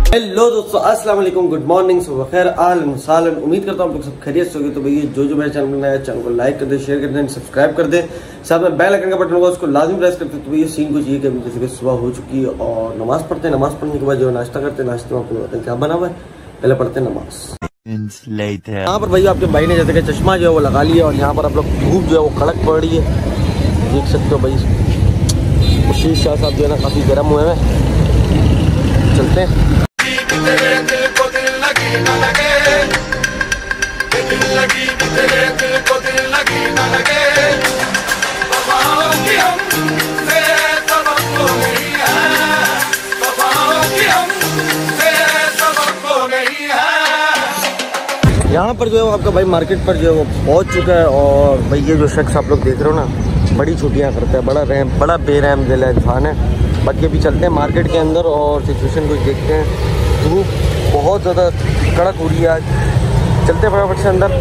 Hello दोस्तों, अस्सलाम वालेकुम, गुड मॉर्निंग, सुबह खैर, आलन सालन। उम्मीद करता हूँ आप लोग सब खैरियत से होंगे। तो भैया जो मेरे चैनल में नया है, चैनल को लाइक कर दे, शेयर कर दें, सब्सक्राइब कर दें, साथ में बेल आइकन का बटन होगा उसको लाजमी प्रेस करते। तो भैया सीन कुछ ये कि अभी जैसे कि सुबह हो चुकी है और नमाज पढ़ते हैं। नमाज पढ़ने के बाद जो नाश्ता करते हैं, नाश्ते में आपको बताते हैं क्या बना हुआ है। पहले पढ़ते हैं नमाज। यहाँ पर भैया आपके भाई ने जैसे कि चश्मा जो है वो लगा लिया और यहाँ पर आप लोग धूप जो है वो कड़क पड़ रही है, देख सकते हो भाई। शीशा साहब जो है ना काफ़ी गर्म हुए हैं। चलते हैं। यहाँ पर जो है आपका भाई मार्केट पर जो है वो पहुँच चुका है और भाई ये जो शख्स आप लोग देख रहे हो ना, बड़ी छुट्टियाँ करता है, बड़ा बेरहम दिल इंसान है। बाकी अभी चलते हैं मार्केट के अंदर और सिचुएशन कुछ देखते हैं। धूप बहुत ज़्यादा कड़क हो रही है आज। चलते हैं फटाफट से अंदर।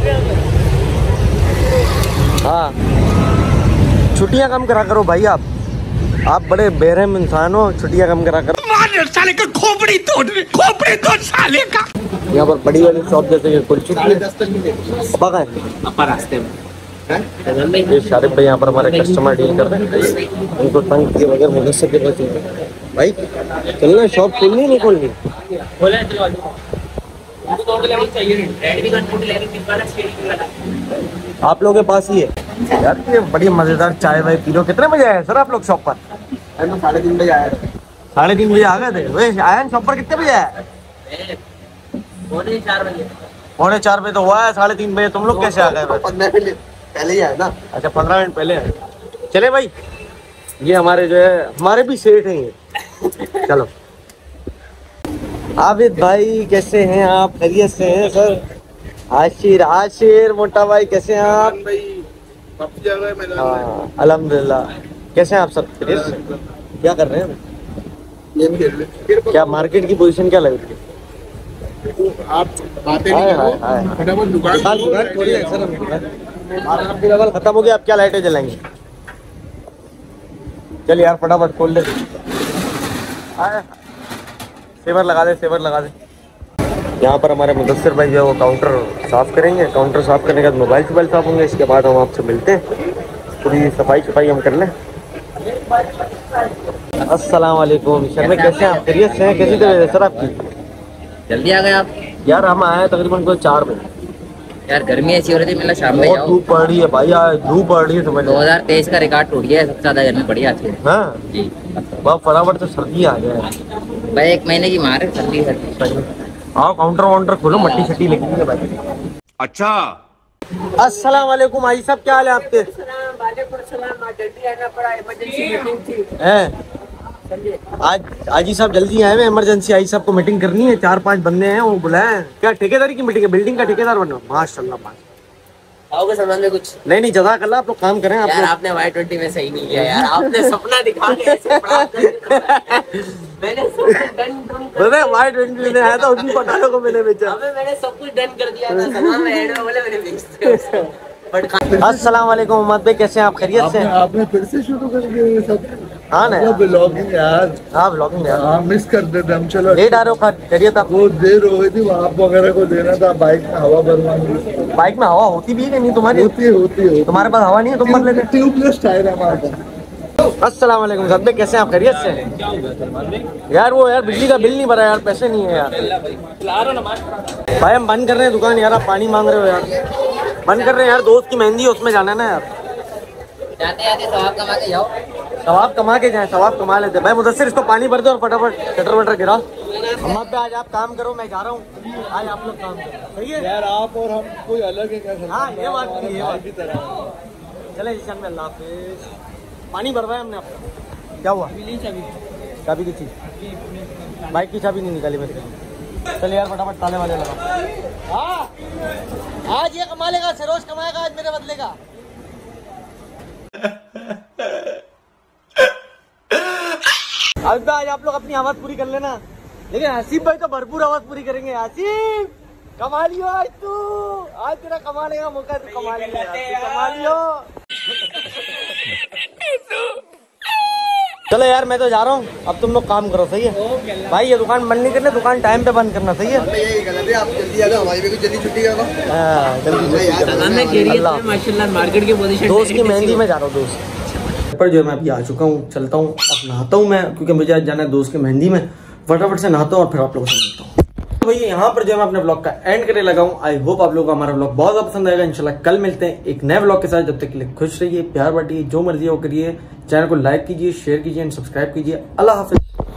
हाँ, छुट्टियाँ कम करा करो भाई, आप बड़े बेरहम इंसान हो, छुट्टियाँ कम करा करो। साले का खोपड़ी तोड़ साले का। यहाँ पर बड़ी वाली शॉप जैसे खुल चुकी है। रास्ते में ये शारिफ भाई यहाँ पर हमारे कस्टमर डील कर रहे हैं। उनको तंग किए बगैर मुदस्सर के पास भाई चलना, शॉप खोलनी नहीं खोलनी? आप लोगों के पास ही है यार, ये बड़ी मजेदार चाय भाई पी लो। कितने बजे आए सर आप लोग शॉप पर? 3:30 बजे आए। 3:30 बजे आ गए थे? वैसे आए शॉप पर कितने बजे आए? 4:45 बजे। 4:45 बजे तो हुआ है, 3:30 बजे तुम लोग कैसे आ गए? 15 मिनट पहले ही आए ना। अच्छा, 15 मिनट पहले आए। चले भाई, ये हमारे जो है हमारे भी सेठ हैं ये। चलो आबिद भाई कैसे हैं आप? खैरियत से हैं सर? आशिर मोटा भाई कैसे हैं आप? हाँ अल्हम्दुलिल्लाह। कैसे हैं आप सब? क्या कर रहे हैं? क्या मार्केट की पोजीशन क्या लग रही है? आप बातें नहीं करो, फटाफट दुकान खोलिए सर। खत्म हो गया, आप क्या लाइटें जलाएंगे? चल यार फटाफट खोल दे। सेवर लगा दे। यहाँ पर हमारे मुदस्सिर भाई जो है वो काउंटर साफ करेंगे। काउंटर साफ करने के बाद मोबाइल साफ होंगे। इसके बाद हम आपसे मिलते हैं, पूरी सफाई हम कर लें। अस्सलाम वालेकुम सर, में कैसे हैं आप? खैरियत से हैं? कैसी तबीयत है सर आपकी? जल्दी आ गए आप? यार हम आए तकरीबन कोई 4 बजे। यार गर्मी ऐसी हो रही थी, मतलब शाम में बहुत धूप पड़ रही है भाई, धूप पड़ रही है समझ। 2023 का रिकॉर्ड टूट गया है, सबसे ज्यादा गर्मी पड़ी आज। हाँ जी, बहुत फटाफट से सर्दी आ गया है भाई। 1 महीने की मार है सर्दी। आओ काउंटर खोलो, मट्टी शट्टी लगी है भाई। अच्छा, अस्सलाम वालेकुम आई साहब, क्या हाल है आपके? आज ही साहब जल्दी आए हैं, इमरजेंसी आई साहब को मीटिंग करनी है। 4-5 बंदे हैं वो बुलाए। क्या ठेकेदारी की मीटिंग है? बिल्डिंग का ठेकेदार बनो? माशाल्लाह। आओगे सामान में कुछ? नहीं जज़ाकल्लाह, आप लोग काम करें। यार आपने Y20 में सही नहीं किया यार, आपने सपना दिखा के ऐसे मैंने Y20 लेने आया था, उसी पटाखों को मैंने बेचा। मैंने सब कुछ डन कर दिया था, सामान में ऐड में बोले मैंने बेच दिया। अस्सलाम वालेकुम उम्मद भाई, कैसे हैं आप? खैरियत से? आपने फिर से शुरू कर दिया ये सब? हाँ ना ब्लॉगिंग यार। हाँ ब्लॉगिंग यार। हाँ मिस कर देते हम। चलो लेट आ रहे हो? खैरियत आप? वो देर हो गई थी, आप वगैरह को देना था। बाइक में हवा भरवानी। बाइक में हवा होती भी है कि नहीं तुम्हारी? होती है। तुम्हारे पास हवा नहीं है, तुम भर लेते? ट्यूबलेस टायर है हमारे पास। अस्सलाम वालेकुम साहब भाई, कैसे हैं आप? खैरियत से? यार वो यार बिजली का बिल नहीं भरा यार, पैसे नहीं है यार भाई। हम बंद कर रहे हैं दुकान यार, आप पानी मांग रहे हो यार। बंद कर रहे हैं यार, दोस्त की मेहंदी है, उसमें जाना है ना यार। जाते सवाब कमा के जाओ। सवाब कमा के जाए, सवाब कमा लेते भाई। मुदस्सिर इसको पानी भर दो और फटाफट शटर वटर गिराओ। अम्मा पे आज आप काम करो, मैं जा रहा हूँ। आज आप लोग काम करो, सही है यार? आप और हम कोई अलग है क्या? हाँ ये बात नहीं है की तरह। चले जी में, अल्लाह हाफिज। पानी भरवाया हमने आपका। क्या हुआ? चाबी की थी, बाइक की चाबी नहीं निकाली मैंने। चल यार फटाफट ताले वाले लगा। हाँ आज ये कमा लेगा, सरोज कमाएगा आज मेरे बदले का। आज आप लोग अपनी आवाज पूरी कर लेना, लेकिन हसीब भाई तो भरपूर आवाज पूरी करेंगे। हसीब कमा लियो आज तू, आज तेरा कमाने का मौका, तू कमा लियो, कमा लियो। चलो यार मैं तो जा रहा हूँ, अब तुम लोग काम करो, सही है भाई। ये दुकान बंद नहीं करनी, दुकान टाइम पे बंद करना, सही है। आप जल्दी आ जाओ, हमारी भी जल्दी छुट्टी करो। माशाल्लाह मार्केट की पोजीशन दोस्त की मेहंदी में जा रहा हूँ, दोस्त पर जो मैं अभी आ चुका हूँ, चलता हूँ अब नहाता हूँ मैं, क्योंकि मुझे आज जाना है दोस्त की मेहंदी में। फटाफट से नहाता हूँ और फिर आप लोगों से मिलता हूँ। तो भैया यहाँ पर जो मैं अपने ब्लॉग का एंड करने लगा हूँ। आई होप आप लोगों को हमारा ब्लॉग बहुत ज्यादा पसंद आएगा। इंशाल्लाह कल मिलते हैं एक नए ब्लॉग के साथ। जब तक के लिए खुश रहिए, प्यार बांटिए, जो मर्जी वो करिए। चैनल को लाइक कीजिए, शेयर कीजिए एंड सब्सक्राइब कीजिए। अल्लाह हाफिज।